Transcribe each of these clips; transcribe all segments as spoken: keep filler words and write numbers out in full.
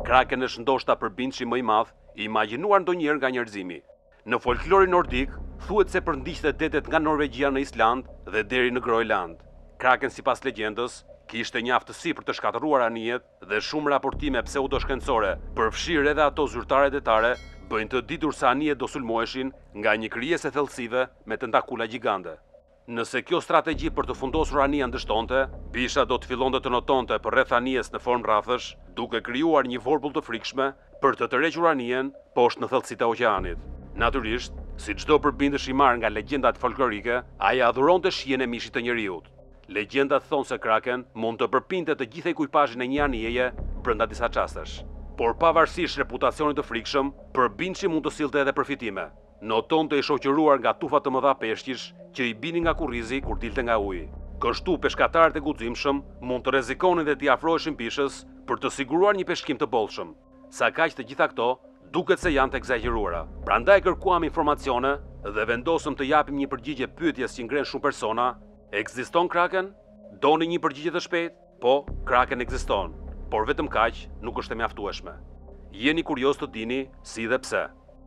Kraken është ndoshta përbindshi më i madh i imagjinuar ndonjëherë nga njerëzimi. Në folklorin nordik, thuhet se përndiqte detet nga Norvegjia në Island dhe deri në Groenland. Kraken, sipas legjendës, kishte një aftësi për të shkatëruar anijet dhe shumë raportime pseudo-shkencore, përfshirë edhe ato zyrtare detare, bëjnë të ditur se anijet do sulmoheshin nga një krijesë thellësive me tentakula gjigande. Nëse kjo strategji për të fundosur anijen dështonte, bisha do të fillonte të notonte për rreth anijes në formë rrathësh, duke krijuar një vorbull të frikshme për të tërhequr anijen poshtë në thellësitë e oqeanit. Natyrisht, si çdo përbindësh i marrë nga legjendat folklorike, ai adhuronte shijen e mishit të njeriut. Legjendat thonë se Kraken mund të përpinte të gjithë ekuipazhin e një anijeje brenda disa çastesh. Por pavarësisht reputacionit të frikshëm, përbindshi mund të sillte edhe përfitime. Notonte i shoqëruar nga tufa të mëdha peshqish që i binin nga kurrizi kur dilte nga uji. Kështu peshkatarët e guximshëm mund të rrezikonin dhe t'i afroheshin pishës për të siguruar një peshkim të bollshëm. Sa kaq të gjitha këto duket se janë të egzageruara. Prandaj kërkuam informacione dhe vendosëm të japim një përgjigje pyetjes që ngren shumë persona. Ekziston Kraken? Doni një përgjigje të shpejtë? Po, Kraken ekziston, por vetëm kaq nuk është e mjaftueshme. Jeni kurioz të dini si dhe pse.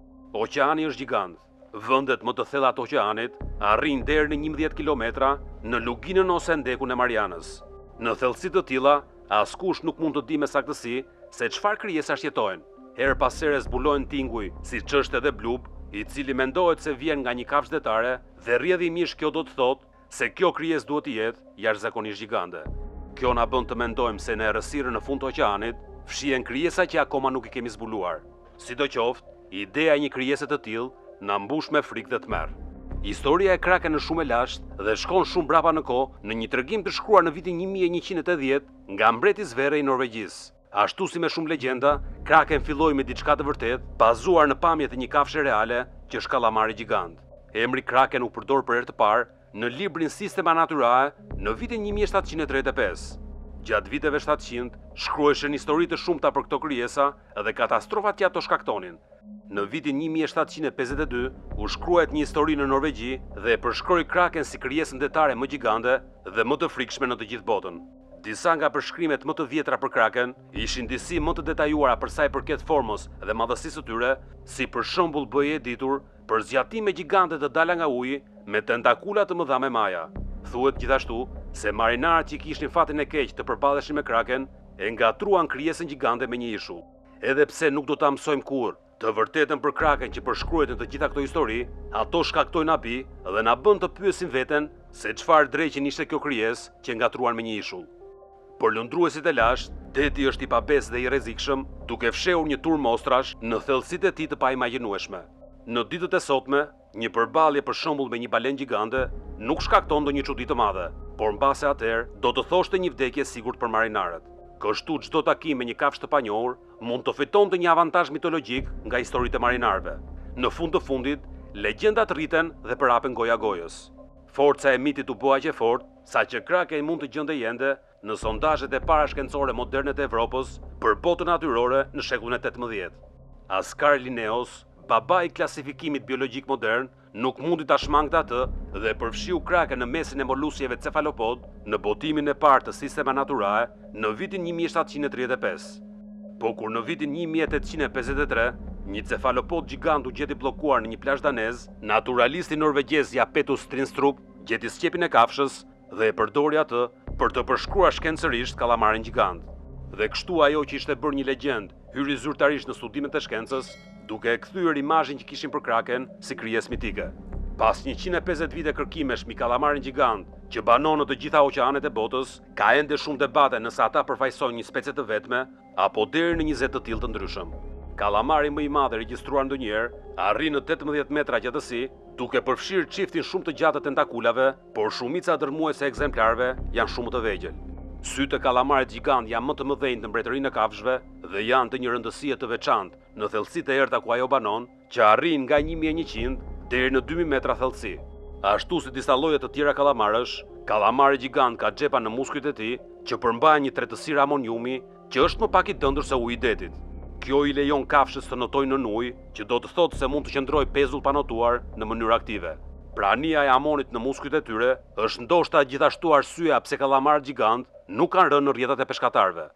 Oqeani është gjigant. Vendet më të thella të oqeanit arrin deri në njëmbëdhjetë kilometra në luginën ose ndekun e Marianës. Në thellësi të tilla, askush nuk mund të di me saktësi se çfarë krijesash jetojnë. Her pas here zbulojnë tinguj, siç është edhe blub, i cili mendohet se vjen nga një kafshë detare dhe rrjedhimisht kjo do të thotë se kjo krijesë duhet të jetë jashtëzakonisht gjigande. Kjo na bën të mendojmë se në errësirën në fund të oqeanit fshihen krijesa që akoma nuk i kemi zbuluar. Sidoqoftë, ideja e një krijese të tillë na mbush me frikë dhe tmerr. Historia e Kraken është shumë e lashtë dhe shkon shumë brapa në kohë në një tregim të shkruar në vitin një mijë e njëqind e tetëdhjetë nga mbreti Sverre i Norvegjisë. Ashtu si me shumë legjenda, Kraken filloi me diçka të vërtetë, bazuar në pamjet e një kafshë reale që është kallamari gjigant. Emri Kraken u përdor për herë të parë në librin Systema Naturae në vitin një mijë e shtatëqind e tridhjetë e pesë. Gjatë viteve shtatëqind, shkruheshin histori të shumta për këto krijesa dhe katastrofat që ato shkaktonin. Në vitin një mijë e shtatëqind e pesëdhjetë e dy, u shkruhet një histori në Norvegji dhe e përshkroi Kraken si krijesën detare më gjigande dhe më të frikshme në të gjithë botën. Disa nga përshkrimet më të vjetra për Kraken ishin disi më të detajuara për sa i përket formës dhe madhësisë së tyre, si për shembull bëhej e ditur për zgjatime gjigante të dala nga uji me tentakula të mëdha me maja. Thuhet gjithashtu se marinarët që kishin fatin e keq të përballeshin me Kraken e ngatruan krijesën gjigande me një ishull. Edhe pse nuk do ta mësojmë kurrë të vërtetën për Kraken që përshkruhet në të gjitha këto histori, ato shkaktojnë abi dhe na bën të pyesim veten se çfarë dreqin ishte kjo krijesë që ngatruan me një ishull. Për lundruesit e lashtë, deti është i pabes dhe i rrezikshëm, duke fshehur një tur mostrash në thellësitë e tij të paimagjinueshme. Në ditët e sotme, një përballje për shembull me një balenë gjigande nuk shkakton ndonjë çudi të madhe, por mbase atëherë do të thoshte një vdekje sigurt për marinarët. Kështu çdo takim me një kafshë të panjohur mund të fitonte një avantazh mitologjik nga historitë e marinarëve. Në fund të fundit, legjendat rriten dhe përhapen goja gojës. Forca e mitit u bua aq e fortë saqë Kraken mund të gjendej ende në sondazhet e para shkencore moderne të Evropës për botën natyrore në shekullin e tetëmbëdhjetë. Askar Linnaeus, baba i klasifikimit biologjik modern, nuk mundi ta shmangte atë dhe përfshiu Kraken në mesin e molusjeve cefalopod në botimin e parë të Systema Naturae në vitin një mijë e shtatëqind e tridhjetë e pesë. Po kur në vitin një mijë e tetëqind e pesëdhjetë e tre, një cefalopod gjigant u gjeti bllokuar në një plazh danez, naturalisti norvegjez Japetus Strinstrup gjeti sqepin e kafshës dhe e përdori atë për të përshkruar shkencërisht kallamarin gjigant. Dhe kështu ajo që ishte bërë një legjend hyri zyrtarisht në studimet e shkencës, duke e kthyer imazhin që kishin për Kraken si krijesë mitike. Pas njëqind e pesëdhjetë vite kërkimesh mbi kallamarin gjigant që banon në të gjitha oqeanet e botës, ka ende shumë debate nëse ata përfaqësojnë një specie të vetme apo deri në njëzet të tillë të ndryshëm. Kallamari më i madh regjistruar ndonjëherë arrin në tetëmbëdhjetë metra gjatësi, duke përfshirë çiftin shumë të gjatë të tentakulave, por shumica dërmuese e ekzemplarëve janë shumë të vegjël. Sytë e kallamarit gjigant janë më të mëdhenj në mbretërinë e kafshëve dhe janë të një rëndësie të veçantë në thellësitë e errta ku ajo banon, që arrin nga një mijë e njëqind deri në dy mijë metra thellësi. Ashtu si disa lloje të tjera kallamarësh, kallamari gjigant ka xhepa në muskujt e tij që përmbajnë një tretësirë amoniumi që është më pak i dëndër se uji i detit. Kjo i lejon kafshës të notojnë në ujë, që do të thotë se mund të qëndrojë pezull pa notuar në mënyrë aktive. Prania e amonit në muskujt e tyre është ndoshta gjithashtu arsyeja pse kallamarët gjigant nuk kanë rënë në rrjetat e peshkatarëve.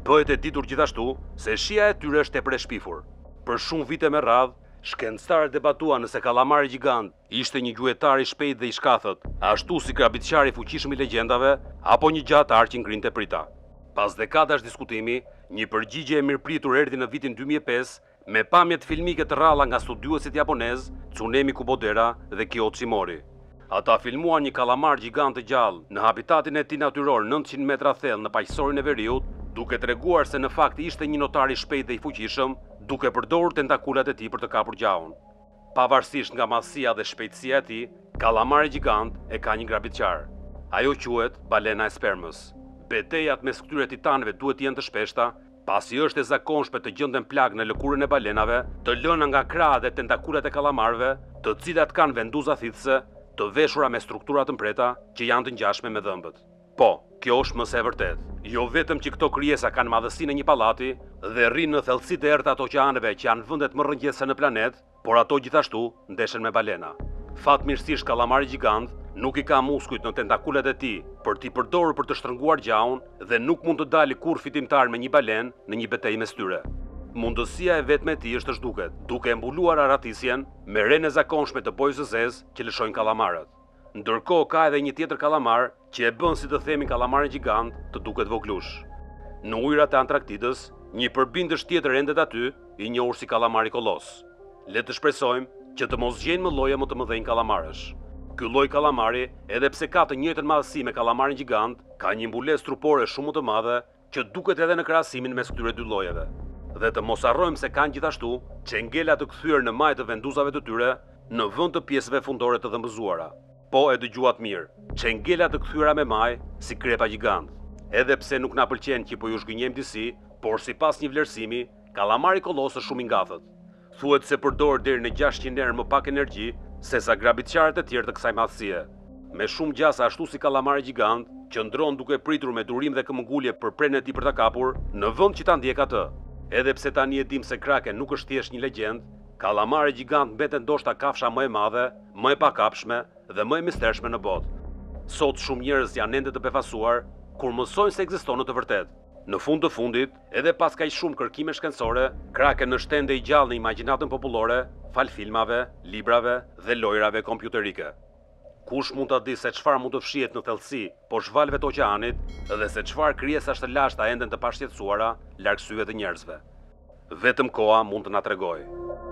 Bëhet e ditur gjithashtu se shija e tyre është tepër e shpifur. Për shumë vite me radhë, shkencëtarët debatuan nëse kalamari gjigant ishte një gjuetar i shpejt dhe i shkathët, ashtu si krabitçari i fuqishëm i legjendave, apo një gjatar që ngrinte prita. Pas dekadash diskutimi, një përgjigje e mirëpritur erdhi në vitin dy mijë e pesë me pamjet filmike të rralla nga studiuesit japonez Tsunemi Kubodera dhe Kyoichi Mori. Ata filmuan një kalamar gjigant të gjallë në habitatin e tij natyror nëntëqind metra thellë në paqësorin e veriut, duke treguar se në fakt ishte një notar i shpejt dhe i fuqishëm, duke përdorur tentakulat e tij për të kapur gjaun. Pavarësisht nga madhësia dhe shpejtësia e tij, kalamari gjigant e ka një grabitçar. Ajo quhet balena e spermës. Betejat mes këtyre titanëve duhet të jenë të shpeshta, pasi është e zakonshme të gjenden plagë në lëkurën e balenave, të lëna nga krahët dhe tentakulat e kalamarëve, të cilat kanë venduza thithëse, të veshura me struktura të mpreta që janë të ngjashme me dhëmbët. Po, kjo është mëse e vërtet. Jo vetëm që këto krijesa kanë madhësinë e një pallati dhe rrinë në thellësitë e errta të oqeanëve që janë vendet më rrënjese në planet, por ato gjithashtu ndeshen me balena. Fatmirësisht kalamari gjigant nuk i ka muskujt në tentakulat e tij për t'i përdorur për të shtrënguar gjaun dhe nuk mund të dalë kurrë fitimtar me një balenë në një betejë mes tyre. Mundësia e vetme e tij është të zhduket, duke mbuluar aratisjen me renë e zakonshme të bojës së zezë që lëshojnë kallamarët. Ndërkohë ka edhe një tjetër kallamar që e bën si të themi kalamarin gjigant të duket voglush. Në ujërat e Antarktidës, një përbindësh tjetër endet aty, i njohur si kallamari kolos. Le të shpresojmë që të mos gjejnë më lloje më të mëdhenj kallamarësh. Ky lloj kallamari, edhe pse ka të njëjtën madhësi me kallamarin gjigant, ka një mbulesë trupore shumë të madhe që duket edhe në krahasimin mes këtyre dy llojeve. Dhe të mos harrojmë se kanë gjithashtu çengela të kthyer në maj të venduzave të tyre në vend të pjesëve fundore të dhëmbëzuara. Po e dëgjuat mirë, çengela të kthyer me maj si krepa gjigant. Edhe pse nuk na pëlqen që po ju shgënjejmë disi, por sipas një vlerësimi, kallamari kolos është shumë i ngafët. Thuhet se përdor deri në gjashtëqind herë më pak energji se sa grabitçarët e tjerë të kësaj madhësie. Me shumë gjasa ashtu si kallamari gjigant, qëndron duke pritur me durim dhe këmbëngulje për prenë e tij për ta kapur, në vend që ta ndjek atë. Edhe pse tani e dim se Kraken nuk është thjesht një legjend, kallamari gjigant mbetet ndoshta kafsha më e madhe, më e pakapshme dhe më e mistershme në botë. Sot shumë njerëz janë ende të befasuar kur mësojnë se ekziston në të vërtetë. Në fund të fundit, edhe pas kaq shumë kërkime shkencore, Kraken është ende i gjallë në imagjinatën popullore, fal filmave, librave dhe lojrave kompjuterike. Kush mund ta di se çfarë mund të fshihet në thellësi poshtë valëve të oqeanit dhe se çfarë krijesash të lashta enden të pashqetësuara larg syve të njerëzve. Vetëm koha mund të na tregojë.